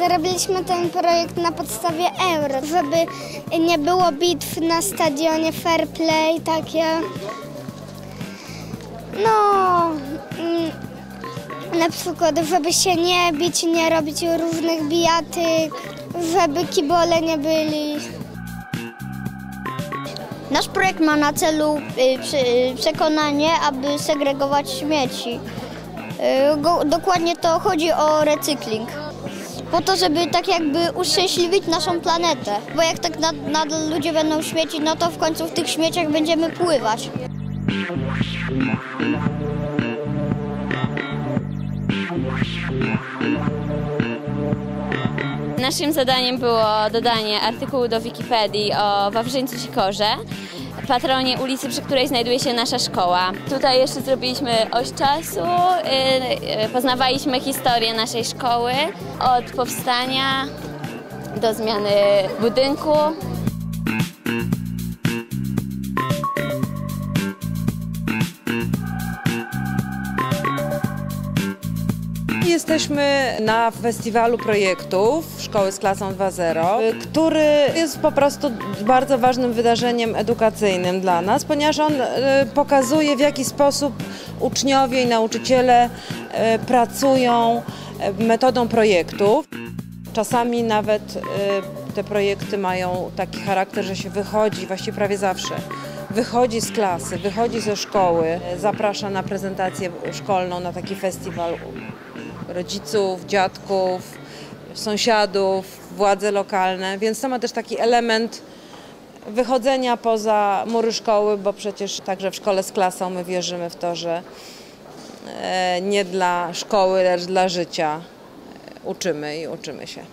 Zrobiliśmy ten projekt na podstawie euro, żeby nie było bitw na stadionie, fair play takie. No, na przykład, żeby się nie bić, nie robić różnych bijatyk, żeby kibole nie byli. Nasz projekt ma na celu przekonanie, aby segregować śmieci. Dokładnie to chodzi o recykling. Po to, żeby tak jakby uszczęśliwić naszą planetę. Bo jak tak nadal ludzie będą śmiecić, no to w końcu w tych śmieciach będziemy pływać. Naszym zadaniem było dodanie artykułu do Wikipedii o Wawrzyńcu Sikorze, patronie ulicy, przy której znajduje się nasza szkoła. Tutaj jeszcze zrobiliśmy oś czasu, poznawaliśmy historię naszej szkoły od powstania do zmiany budynku. Jesteśmy na festiwalu projektów Szkoły z klasą 2.0, który jest po prostu bardzo ważnym wydarzeniem edukacyjnym dla nas, ponieważ on pokazuje, w jaki sposób uczniowie i nauczyciele pracują metodą projektów. Czasami nawet te projekty mają taki charakter, że się wychodzi, właściwie prawie zawsze, wychodzi z klasy, wychodzi ze szkoły, zaprasza na prezentację szkolną, na taki festiwal rodziców, dziadków, sąsiadów, władze lokalne, więc to ma też taki element wychodzenia poza mury szkoły, bo przecież także w szkole z klasą my wierzymy w to, że nie dla szkoły, lecz dla życia uczymy i uczymy się.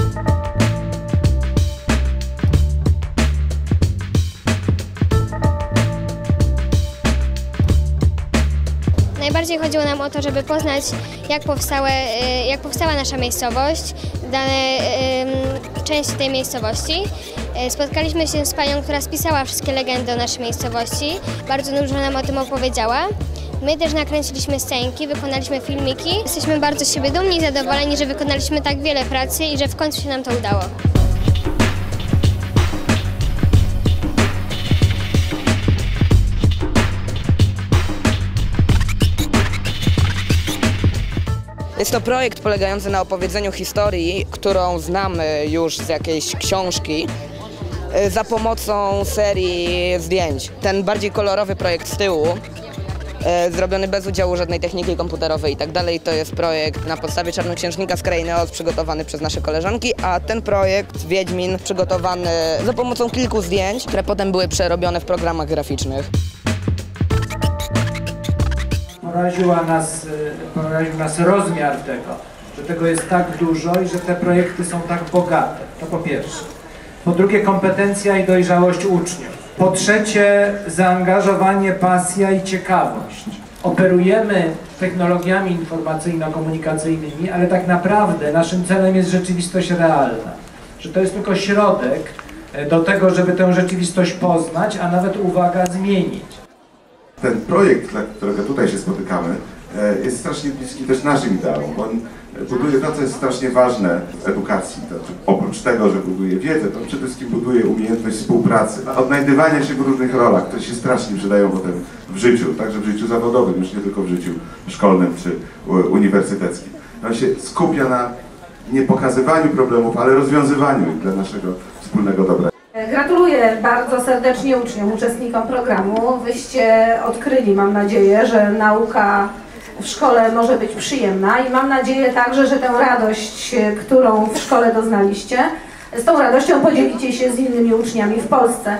Najbardziej chodziło nam o to, żeby poznać, jak powstała nasza miejscowość, dane części tej miejscowości. Spotkaliśmy się z panią, która spisała wszystkie legendy o naszej miejscowości. Bardzo dużo nam o tym opowiedziała. My też nakręciliśmy scenki, wykonaliśmy filmiki. Jesteśmy bardzo z siebie dumni i zadowoleni, że wykonaliśmy tak wiele pracy i że w końcu się nam to udało. Jest to projekt polegający na opowiedzeniu historii, którą znamy już z jakiejś książki, za pomocą serii zdjęć. Ten bardziej kolorowy projekt z tyłu, zrobiony bez udziału żadnej techniki komputerowej i tak dalej, to jest projekt na podstawie Czarnoksiężnika z Krainy Oz przygotowany przez nasze koleżanki, a ten projekt Wiedźmin przygotowany za pomocą kilku zdjęć, które potem były przerobione w programach graficznych. Poraził nas rozmiar że tego jest tak dużo i że te projekty są tak bogate. To po pierwsze. Po drugie, kompetencja i dojrzałość uczniów. Po trzecie, zaangażowanie, pasja i ciekawość. Operujemy technologiami informacyjno-komunikacyjnymi, ale tak naprawdę naszym celem jest rzeczywistość realna. Że to jest tylko środek do tego, żeby tę rzeczywistość poznać, a nawet, uwaga, zmienić. Ten projekt, dla którego tutaj się spotykamy, jest strasznie bliski też naszym ideałom. On buduje to, co jest strasznie ważne w edukacji. Oprócz tego, że buduje wiedzę, to przede wszystkim buduje umiejętność współpracy, odnajdywania się w różnych rolach, które się strasznie przydają potem w życiu, także w życiu zawodowym, już nie tylko w życiu szkolnym czy uniwersyteckim. On się skupia na nie pokazywaniu problemów, ale rozwiązywaniu ich dla naszego wspólnego dobra. Gratuluję bardzo serdecznie uczniom, uczestnikom programu. Wyście odkryli, mam nadzieję, że nauka w szkole może być przyjemna i mam nadzieję także, że tę radość, którą w szkole doznaliście, z tą radością podzielicie się z innymi uczniami w Polsce.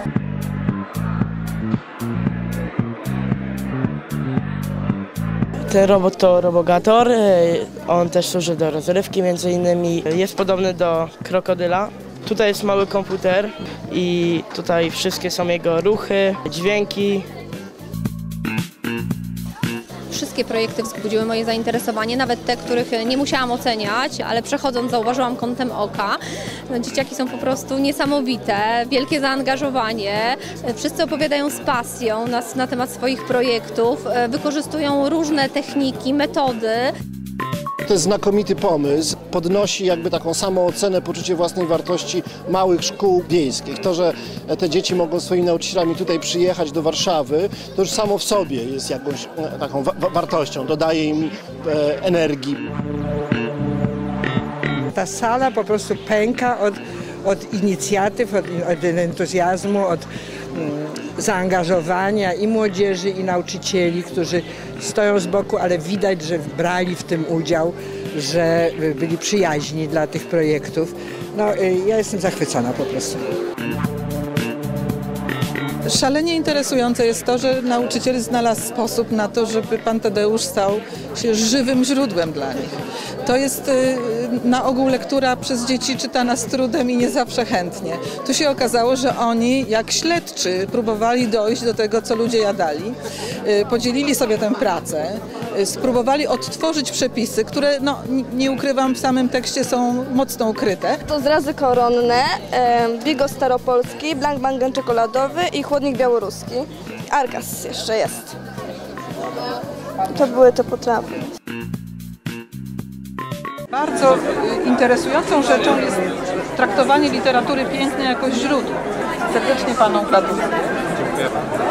Ten robot to Robogator, on też służy do rozrywki między innymi. Jest podobny do krokodyla. Tutaj jest mały komputer i tutaj wszystkie są jego ruchy, dźwięki. Wszystkie projekty wzbudziły moje zainteresowanie, nawet te, których nie musiałam oceniać, ale przechodząc zauważyłam kątem oka. Dzieciaki są po prostu niesamowite, wielkie zaangażowanie, wszyscy opowiadają z pasją na temat swoich projektów, wykorzystują różne techniki, metody. To jest znakomity pomysł, podnosi jakby taką samoocenę, poczucie własnej wartości małych szkół wiejskich. To, że te dzieci mogą swoimi nauczycielami tutaj przyjechać do Warszawy, to już samo w sobie jest jakąś taką wartością, dodaje im energii. Ta sala po prostu pęka od inicjatyw, od entuzjazmu, od zaangażowania i młodzieży, i nauczycieli, którzy stoją z boku, ale widać, że brali w tym udział, że byli przyjaźni dla tych projektów. No, ja jestem zachwycona po prostu. Szalenie interesujące jest to, że nauczyciel znalazł sposób na to, żeby pan Tadeusz stał się żywym źródłem dla nich. To jest na ogół lektura przez dzieci czytana z trudem i nie zawsze chętnie. Tu się okazało, że oni jak śledczy próbowali dojść do tego, co ludzie jadali, podzielili sobie tę pracę, spróbowali odtworzyć przepisy, które, no, nie ukrywam, w samym tekście są mocno ukryte. To zrazy koronne, bigos staropolski, blanc bangen czekoladowy i chłodnik białoruski. Argas jeszcze jest. To były te potrawy. Bardzo interesującą rzeczą jest traktowanie literatury pięknej jako źródła. Serdecznie panom gratuluję. Dziękuję bardzo.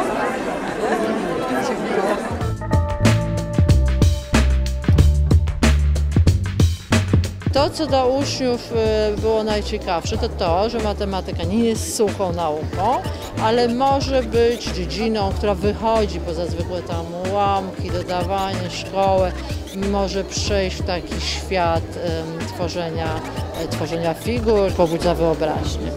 To, co dla uczniów było najciekawsze, to to, że matematyka nie jest suchą nauką, ale może być dziedziną, która wychodzi poza zwykłe tam ułamki, dodawanie, szkołę, może przejść w taki świat tworzenia figur, pobudza wyobraźnię.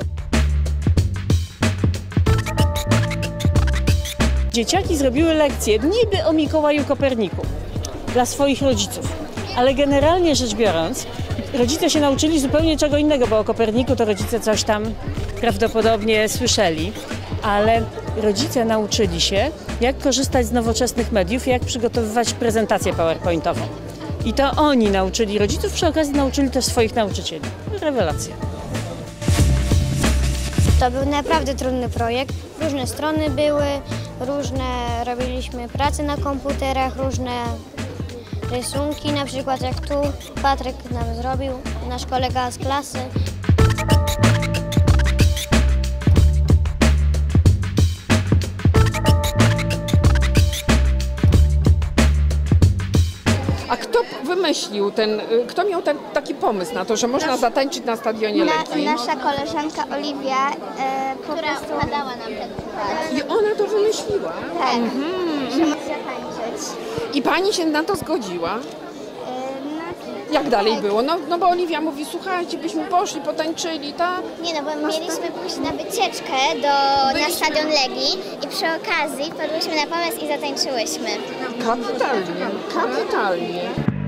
Dzieciaki zrobiły lekcję niby o Mikołaju Koperniku dla swoich rodziców, ale generalnie rzecz biorąc, rodzice się nauczyli zupełnie czego innego, bo o Koperniku to rodzice coś tam prawdopodobnie słyszeli, ale rodzice nauczyli się, jak korzystać z nowoczesnych mediów i jak przygotowywać prezentację PowerPointową. I to oni nauczyli rodziców, przy okazji nauczyli też swoich nauczycieli. Rewelacja. To był naprawdę trudny projekt. Różne strony były, robiliśmy prace na komputerach, różne rysunki, na przykład jak tu Patryk nam zrobił, nasz kolega z klasy. A kto wymyślił kto miał taki pomysł na to, że można zatańczyć na Stadionie Legii? Nasza koleżanka Oliwia, która składała nam ten przykład. I ona to wymyśliła? Tak, że można zatańczyć. I pani się na to zgodziła? Jak dalej było? No bo Oliwia mówi, słuchajcie, byśmy poszli, potańczyli, tak? Nie, no bo mieliśmy pójść na wycieczkę na Stadion Legii i przy okazji padłyśmy na pomysł i zatańczyłyśmy. Kapitalnie, kapitalnie.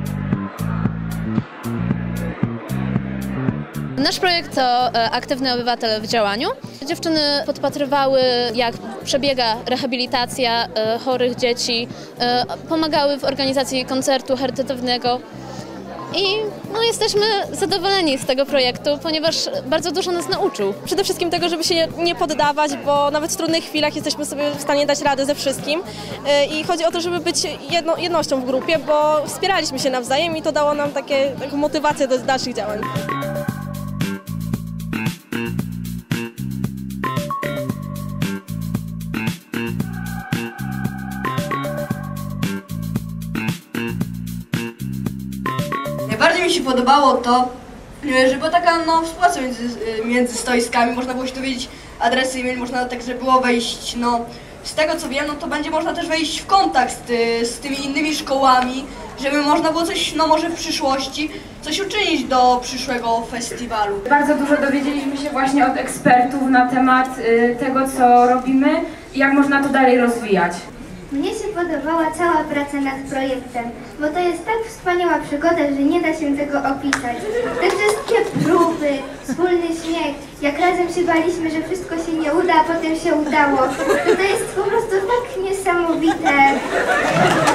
Nasz projekt to Aktywny Obywatel w działaniu. Dziewczyny podpatrywały, jak przebiega rehabilitacja chorych dzieci, pomagały w organizacji koncertu charytatywnego. I jesteśmy zadowoleni z tego projektu, ponieważ bardzo dużo nas nauczył. Przede wszystkim tego, żeby się nie poddawać, bo nawet w trudnych chwilach jesteśmy sobie w stanie dać radę ze wszystkim. I chodzi o to, żeby być jednością w grupie, bo wspieraliśmy się nawzajem i to dało nam taką motywację do dalszych działań. Najbardziej mi się podobało to, że była taka współpraca między stoiskami, można było się dowiedzieć adresy e-mail, można także było wejść, z tego co wiem, to będzie można też wejść w kontakt z tymi innymi szkołami, żeby można było coś, może w przyszłości, coś uczynić do przyszłego festiwalu. Bardzo dużo dowiedzieliśmy się właśnie od ekspertów na temat tego, co robimy i jak można to dalej rozwijać. Mnie się podobała cała praca nad projektem, bo to jest tak wspaniała przygoda, że nie da się tego opisać. Te wszystkie próby, wspólny śmiech, jak razem się baliśmy, że wszystko się nie uda, a potem się udało. To jest po prostu tak niesamowite.